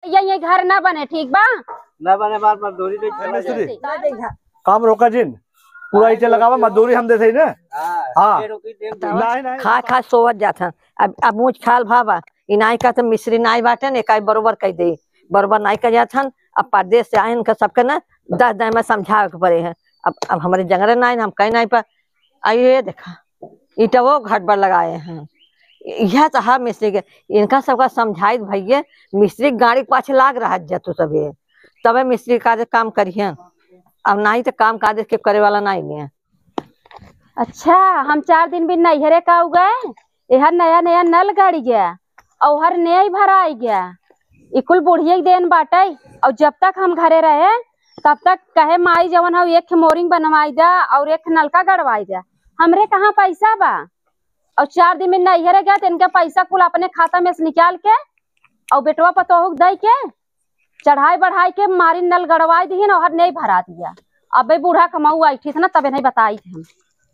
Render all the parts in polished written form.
ये घर ना बने, ठीक बा ना बने बार मजदूरी तो चला जाए। काम रोका जिन पूरा इटे लगावा मजदूरी हम देते ना। हां नहीं खा खा सोवत जाता। अब मुझ खाल भाबा इनाई का तो मिस्री नाई बाटे ने काई बरोबर कह दे बरोबर नाई कर जाथन। अब परदेश से आए इनका सबके ना 10 दिन में समझावे के पड़े है। अब हमारे जंगल नाई हम कहीं नाई पर आइए देखा ईटा वो घाट पर लगाए हैं। यह तो हाँ मिस्त्री के इनका सबका समझाई भैया मिस्त्री गाड़ी के पाछे लाग रहा जतु सबे तबे मिस्त्री का काम करिए। अब नहीं तो काम काज के करे वाला नहीं है। अच्छा हम 4 दिन भी नैहरे का उगए यह नया नया नल गाड़ी गया और हर नया ही भरा आई गया इकुल बुढ़िया देन बाटे। और जब तक हम घरे रहे तब तक कहे माई जवन हो एक मोरिंग बनवाई दा और एक नलका गड़वाई दा। हमरे कहाँ पैसा बा और 4 दिन में नैहरे गया तो इनका पैसा कुल अपने खाता में से निकाल के और बेटवा पतोह दे के चढ़ाई बढ़ाई के मारी नल गड़वाई दी और हर नहीं भरा दिया। अबे बूढ़ा कमाऊ आई थी ना तबे नहीं बताई थी हम।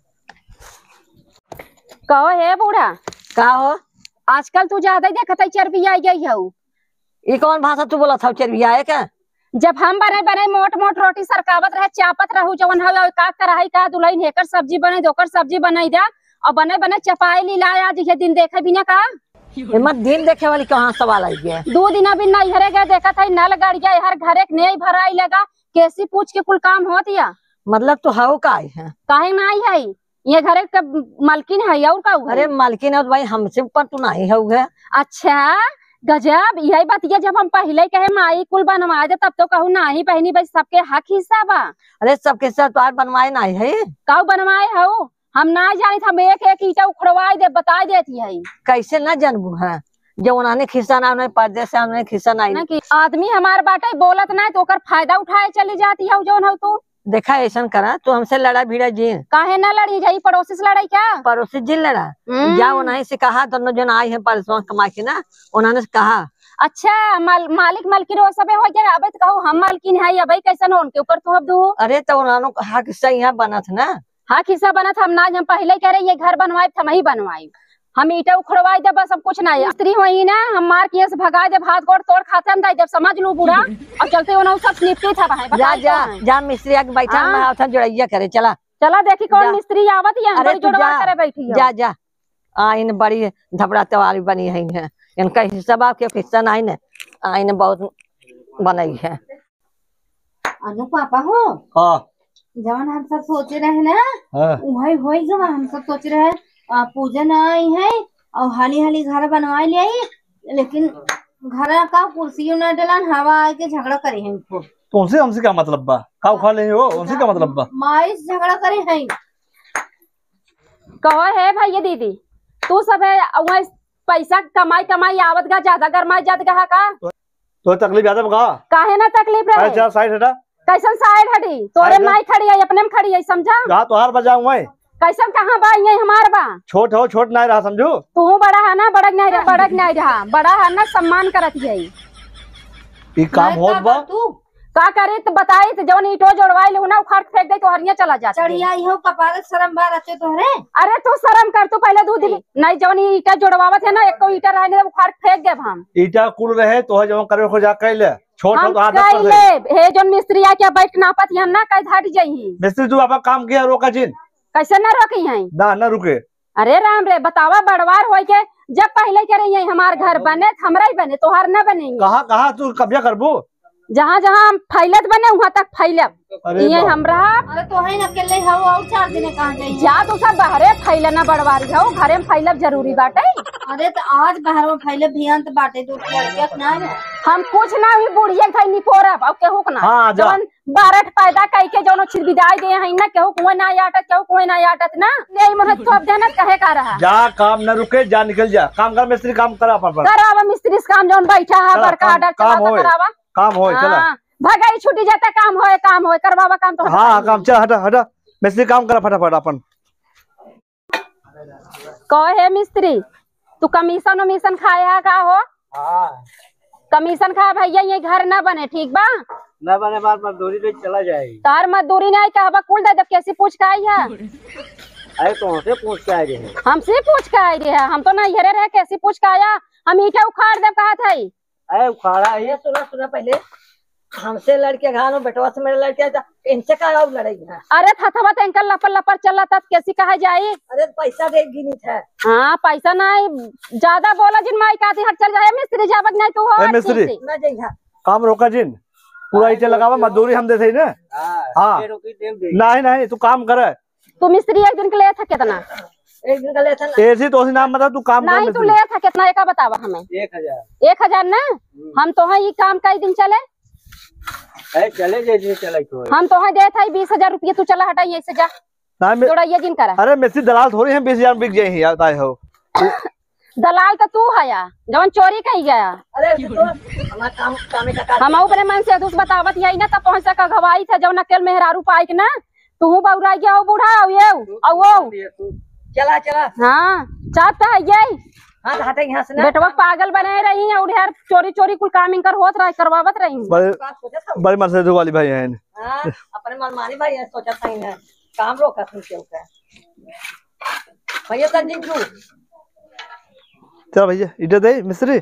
कहो हे बूढ़ा का हो आजकल तू ज्यादा ही देखत है चर्बी आई गई है। ये कौन भाषा तू बोला था चरबिया है क्या? जब हम बने बने मोट मोट रोटी सरकावत रहे चापत रहू जवन हो का कराई का दुलई हेकर सब्जी बने दोकर सब्जी बनाई जा और बने बने चपाई लीलाया आज ये दिन देखे बिना का हिम्मत दिन देखे वाली कहाँ सवाल आई गया। 2 दिन अभी नैहरे गए देखा था नल गड़ गया हर घर एक नहीं भराई लगा कैसी पूछ के कुल काम हो दिया। मतलब तो हाउ का आई है काहे ना आई है ये घरे का मालकिन है और का अरे मालकिन है तो भाई हमसे ऊपर तू नहीं है। अच्छा गजब यही बतिया जब हम पहले कहे माई कुल बनवा दे तब तो कहूँ नहीं पहनी बस सबके हक हिस्सा बा। अरे सबके साथ तो बनवाए नहीं है काऊ बनवाए हो हम ना जानी हम एक एक ईटा उखड़वाई दे बता देती है। कैसे न जानबू है जब उन्होंने खिस्सा ना उन्हें परदेश से उन्हें खिस्सा नहीं कि आदमी हमारे बाटे बोलत ना तो कर फायदा उठाए चली जाती है जो हो तू देखा ऐसा करा तो हमसे लड़ा भिड़ा जी काहे ना लड़ी जाई पड़ोसी से लड़ाई क्या पड़ोसी जी लड़ा जा उन्हें से कहा दोनों जन आई है परसों कमा के ना उन्होंने कहा। अच्छा मालिक मालकिन वो सब हो गया अब तो कहूँ हम मालकिन है अब कैसे न उनके ऊपर तो अब दू। अरे तो उन्होंने कहा किस्सा यहाँ बना था ना हाँ खिस्सा बना था हम ना हम पहले कह रहे ये घर बनवाए हम ही बनवाई हम ईटा उखड़वाई दे बस सब कुछ नहीं स्त्री हुई ना हम मार के से भगा दे भात गोड़ तोड़ खाते हम जब समझ लू बूढ़ा और चलते हो सब निपटी था भाई जा जा जा मिस्त्री आके बैठा मैं आवता जोड़ैया करे चला चला देखी कौन मिस्त्री आवत है अरे जोड़वा करे बैठी जा जा इन बड़ी धबड़ा तवारी बनी है इनका हिस्सा बाप के हिस्सा नहीं ने इन बहुत बनाई है। अनु पापा हो हां जवन हम सब सोचे रहे ना वही होई जो हम सब सोच रहे पूजन आई है और हाली हाली घर बनवा ले लेकिन घर का कुर्सी न डलन हवा आके झगड़ा करे हैं इनको तो उनसे हमसे क्या मतलब बा का उखा ले हो उनसे क्या मतलब बा माई से झगड़ा करे हैं। कहो है भैया दीदी तू सब है पैसा कमाई कमाई आवत का ज्यादा गरमाई जात का का तो तकलीफ ज्यादा बगा काहे ना तकलीफ रहे अच्छा साइड हटा कैसन साइड हटी तोरे माई खड़ी है अपने में खड़ी है समझा जहां तो हार बजाऊं मैं कैसन कहाँ बा ये हमार बा छोट हो छोट नहीं रहा समझो तू बड़ा है ना बड़क नहीं रहा बड़ा है ना सम्मान करत है ये काम होत बा तू का करे तो बताई तो जवन ईटो जोड़वाई ले ना उखाड़ फेंक दे तो हरिया चला जाता चढ़िया हो कपार शर्म बार आते तो रे अरे तू शर्म कर तू पहले दूध नहीं जवन ईटा जोड़वावत है ना एक को ईटा रहने उखाड़ फेंक दे हम ईटा कुल रहे तो जवन करे हो जा कैले छोट हो तो हाथ पर ले हे जन मिस्त्री आके बैठ नापत है ना कई धाट जाई मिस्त्री तू आपका काम किया रोका जिन कैसे ना रोकी है ना रुके। अरे राम रे बतावा बड़वार हो के जब पहले कह रही है हमार घर बने हमरा ही बने तोहार न बनेंगे कहाँ तू कब्जा करबो जहाँ जहाँ हम फैलत बने वहाँ तक फैलब ये हमरा अरे तो है ना अकेले हो और 4 दिन कहाँ जाई जा तू सब बहरे फैलना बड़वारी हो घरे में फैलब जरूरी बाटे। अरे तो आज बाहर में फैले भियंत बाटे तो ना हम कुछ ना हुई बुढ़िया खाई निकोरब और केहू ना हाँ, जवन बारठ पैदा कई के जौन छिर विदाई दे हैं ना केहू कुएं ना आटत केहू कुएं ना आटत ना यही मन तो अब देना कहे का रहा जा काम न रुके जा निकल जा काम कर मिस्त्री काम करा पर करावा मिस्त्री से काम जौन बैठा है बड़का ऑर्डर चला करावा काम होए चला भगाई छुट्टी जाता काम होए करवावा काम तो हाँ काम चल हटा मिस्त्री काम करा फटाफट अपन कहे मिस्त्री तू कमीशन वमीशन खाया का हो कमीशन खा भैया ये घर ना बने ठीक बा ना बने बार मजदूरी तो चला जाए तार मजदूरी नहीं कहबा कुल दे जब कैसे पूछ के आई है अरे तो से पूछ के आए रहे हमसे पूछ के आई रहे हम तो नहीं हेरे रहे कैसे पूछ के आया हम ईटा उखाड़ दे कहा था अरे उखाड़ा है ये सुना सुना पहले हमसे लड़के घानो बेटवा से मेरे लड़के इनसे का और लड़ाई है। अरे थथवा तो इनका लपर लपर चल रहा था कैसी कहा जाए। अरे पैसा देगी नहीं था। हाँ पैसा नहीं ज्यादा बोला जिन माई का हट चल जाए मिस्त्री जावक नहीं तू हो मिस्त्री ना जइहा काम रोका जिन पूरा इटे लगावा मजदूरी हम देते ना। हाँ नहीं नहीं तू काम कर। तू मिस्त्री एक दिन के लिए था कितना? एक दिन का लेता ना ऐसी तो नाम बता तू काम नहीं तू ले था कितना एक बतावा हमें। 1000 ना हम तो है ये काम कई दिन चले चले जैसे चले तो हम तो है दे था 20,000 रुपये तू चला हटा ये से जा थोड़ा ये दिन करा। अरे मिस्त्री दलाल थोड़ी हम 20,000 बिक जाए आता हो। दलाल तो तू है या जवन चोरी कही गया। अरे हमारा काम कामे का हम अपने मन से दूस बतावत यही ना तब पहुंचा का घवाई था जवन अकेल मेहरारू पाई ना तू बउरा गया बूढ़ा ये चला चला। हाँ चाहता है यही हाँ हटे यहाँ से ना बेटवा पागल बनाए रही है और यार चोरी चोरी कुल काम इनकर होत रहा करवावत रही बड़े मन से वाली भाई हैं। हाँ अपने मनमानी भाई है सोचा था इन्हें काम रोका तुम क्यों का भैया तक जिंकू चल भैया इधर दे मिस्त्री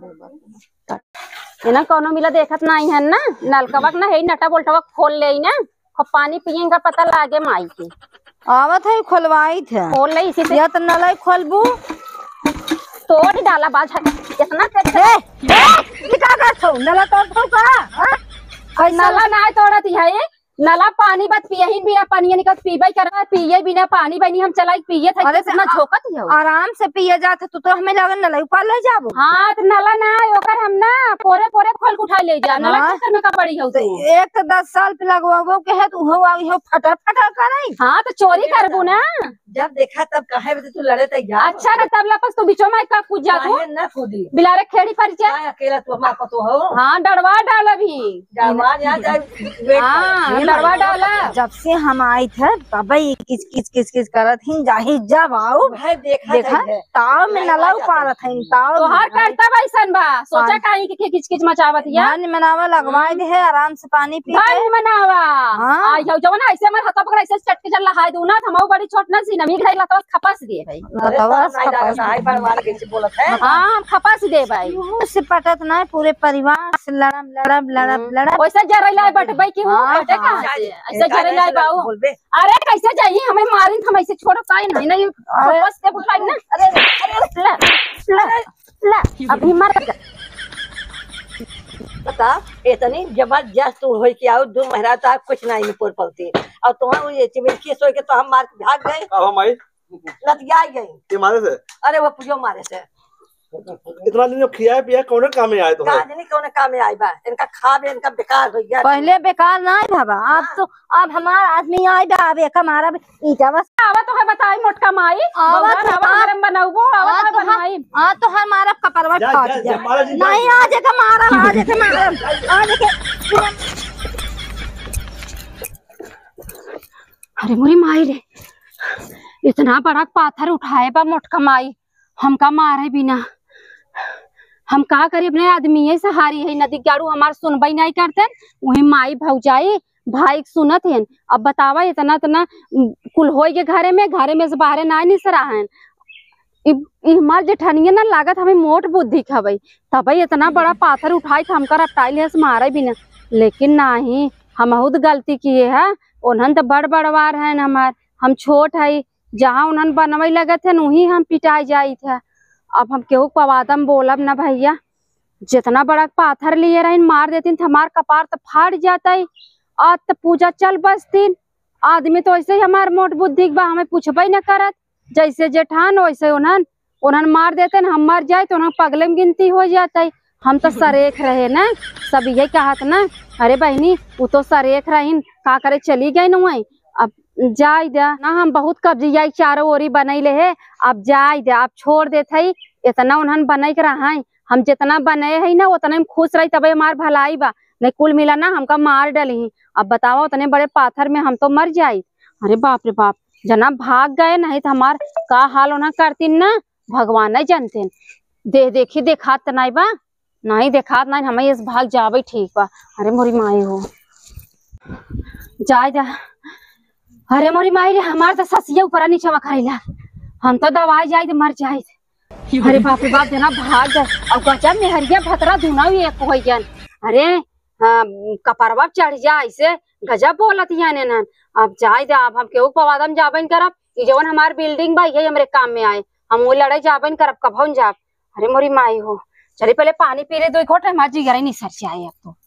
इना कोनो मिला देखत नहीं है ना नलकवक ना है नटा बोल्टवा खोल ले ना पानी पियेगा पता लागे माई की आवत है खोलवाई थे खोल ले इसी से या तो नलाई खोलबू तोड़ डाला बाज इतना क्या करत हो नला तोड़ का नला ना तोड़त है नला पानी बस पिए ही बिना पानी निकल पीबे कर पिए बिना पानी बनी हम चलाई पिए थे इतना झोकत है आराम से पिए जाते तो हमें लगन नला ऊपर ले जाबो। हां तो नला ना ओकर हम ना पोरे पोरे खोल के उठा ले जा नला चक्कर में का पड़ी हो तो एक तो 10 साल पे लगवाबो के है तू हो आई हो फटा फटा करे। हां तो चोरी करबू ना जब देखा तब कहे तू लड़े तैयार अच्छा ना तब लपस तू बीचो में का कूद जा तू ना कूदी बिलारे खेड़ी पर जा अकेला तू हमारा पतो हो। हां डरवा डाल अभी जवान यहां जाए हां डरवा डाल जब से हम आई थे तब ही किच करत ही जाही जब आओ भाई देखा ताव में नला पारत है ताव तो हर करता वैसन बा सोचा काहे कि किच किच मचावत या धान मनावा लगवाई दे है आराम से पानी पी के धान मनावा हाँ। आ जवन ऐसे मन हाथ पकड़ ऐसे चटके चल लहाय दू ना हमऊ बड़ी छोट ना सी नमी खाई ला तो खपास दे भाई हाई बनवाने कैसे बोलत है। हां खपास दे भाई से पटत ना पूरे परिवार से लड़म वैसे जरैला बटबै की हूं बटे कहां से ऐसे जरैला बाऊ अरे कैसे जाइए हमें मारिन हम ऐसे छोड़ो काई नहीं बस के बुलाई ना अरे ला अभी मार पता इतनी जबरदस्त हो कि आओ दो महीना तो आप कुछ नहीं पोर पलती और तुम ये चिमकी सोच के तो हम मार के भाग गए अब हम आई लतिया गई ये मारे से अरे वो पूजो मारे से इतना दिन खिया पिया कौन काम में आए तो नहीं कौन काम में आई बा इनका खावे इनका बेकार हो गया पहले बेकार ना बाबा अब तो अब हमारा आदमी आई बा अब एक हमारा ईटा बस आवा तो है बताई मोटका माई आवा गरम बनाऊबो आवा तो बनाई हां तो हमारा कपड़वा फाट जा नहीं आज के मारा आज के अरे मोरी माई रे इतना बड़ा पाथर उठाए बा मोटका माई हमका मारे बिना हम का करी अपने आदमी है सहारी है नदी गाड़ू हमार सुनवाई नहीं करते वही माई भौजाई भाई सुनत है। अब बतावा इतना इतना कुल हो के घरे में से बाहर ना निसरा है हमार जेठनिया ना लागत हमें मोट बुद्धि खबई तब इतना बड़ा पाथर उठाई था हमका रपटाइल है मारे बिना लेकिन नहीं हम बहुत गलती किए है उन्हन तो बड़ बड़वार है हमार हम छोट है जहाँ उन्हन बनवे लगत है वही हम पिटाई जाई थे। अब हम केहू पवादम बोलब ना भैया जितना बड़ा पाथर लिए रही मार देती हमार कपार तो फाड़ जाता आज तो पूजा चल बसतीन आदमी तो ऐसे ही हमार मोट बुद्धि बा हमें पूछबे न करत जैसे जेठान वैसे उन्हन मार देते हम मर जाए तो उन्हें पगले में गिनती हो जाते हम तो सरेख रहे ना सब यही कहत ना अरे बहनी वो तो सरेख रही का करे चली गई न अब जाय दे ना हम बहुत कब्जिया चारों ओरी बनैले है अब जाय दे आप छोड़ देते इतना उन्हन बना के रहा हम जितना बने है ना उतना में खुश रही तब हमार भलाई बा नहीं कुल मिला ना हमका मार डली अब बताओ उतने बड़े पाथर में हम तो मर जाये। अरे बाप रे बाप जना भाग गए नहीं तो हमार का हाल उन्हें करती ना भगवान नहीं जानते देखी देखात नहीं बा नहीं देखात नहीं हमें इस भाग जावे ठीक बा। अरे मोरी माई हो जाए जा अरे मोरी माई रे हमार तो ससिया ऊपर नीचे खरीला हम तो दवाई जाए तो मर जाए अरे बाप रे बाप जना भाग जाए और गजब में हरिया भतरा दुना भी एक हो गया। अरे कपरवा चढ़ जा ऐसे गजब बोलत याने न। अब जाए दे अब हम केहू पवादम जाबन करब ई जवन हमार बिल्डिंग बा ये हमरे काम में आए हम वो लड़ाई जाबन करब कभौन जाब। अरे मोरी माई हो चली पहले पानी पी ले दो घोट हमार जिगरा नहीं सर से आए अब तो।